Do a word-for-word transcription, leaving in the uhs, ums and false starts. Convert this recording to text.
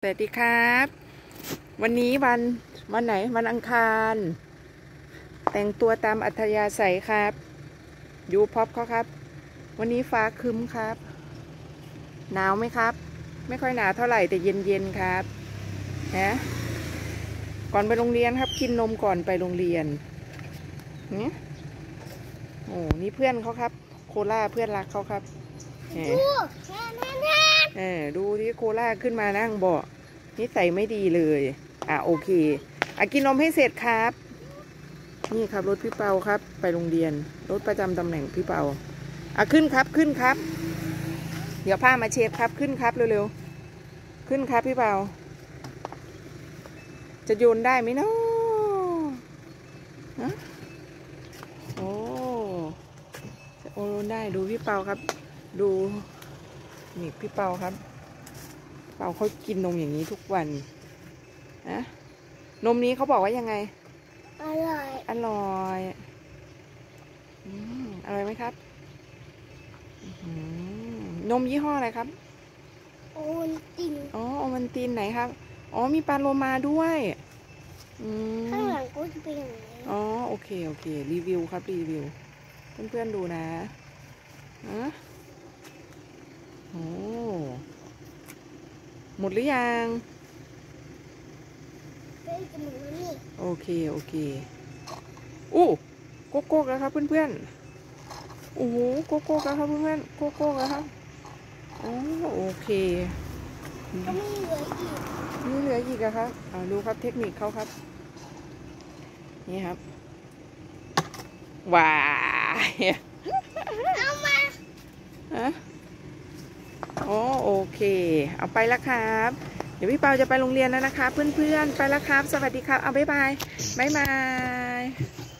สวัสดีครับวันนี้วันวันไหนวันอังคารแต่งตัวตามอัธยาศัยครับยูพ็อปเขาครับวันนี้ฟ้าครึ้มครับหนาวไหมครับไม่ค่อยหนาวเท่าไหร่แต่เย็นๆครับนะก่อนไปโรงเรียนครับกินนมก่อนไปโรงเรียนนี่โอ้นี่เพื่อนเขาครับโคล่าเพื่อนรักเขาครับเออดูที่โคล่าขึ้นมานั่งเบาะนิสัยไม่ดีเลยอ่ะโอเคอ่ะกินนมให้เสร็จครับนี่ครับรถพี่เปาครับไปโรงเรียนรถประจำตำแหน่งพี่เปาอ่ะขึ้นครับขึ้นครับเดี๋ยวผ้ามาเช็ดครับขึ้นครับเร็วๆขึ้นครับพี่เปาจะโยนได้ไหมเนาะฮะโอ้จะโยนได้ดูพี่เปาครับดูนี่พี่เปาครับเปาเขากินนมอย่างนี้ทุกวันนะนมนี้เขาบอกว่ายังไงอร่อยอร่อยอืมอร่อยไหมครับนมยี่ห้ออะไรครับโอวัลตินอ๋อโอวัลตินไหนครับอ๋อมีปลาโลมาด้วยอืมข้างหลังก็จะเป็นอย่างนี้อ๋อโอเคโอเครีวิวครับรีวิวเพื่อนๆดูนะอะโอ้หมดหรือยังโอเคโอเคอู้โกโก้แล้วครับเพื่อนๆโอ้โหโกโก้แล้วครับเพื่อนๆโกโก้แล้วครับอ๋อโอเคก็ไม่เหลืออีกนี่เหลืออีกอะครับเอาดูครับเทคนิคเขาครับนี่ครับว้าเอามาฮะโอ้โอเคเอาไปแล้วครับเดี๋ยวพี่เปาจะไปโรงเรียนแล้วนะคะเพื่อนๆไปแล้วครับสวัสดีครับเอาบ๊ายบายบ๊ายบาย